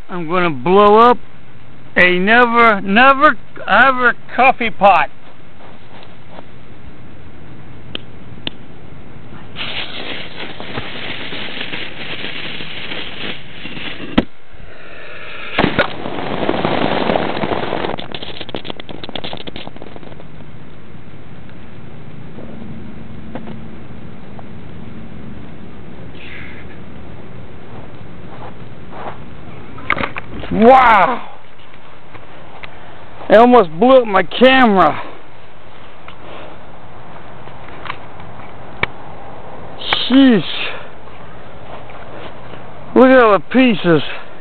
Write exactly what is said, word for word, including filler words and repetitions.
I'm going to blow up a never, never, ever coffee pot. Wow! I almost blew up my camera. Sheesh. Look at all the pieces.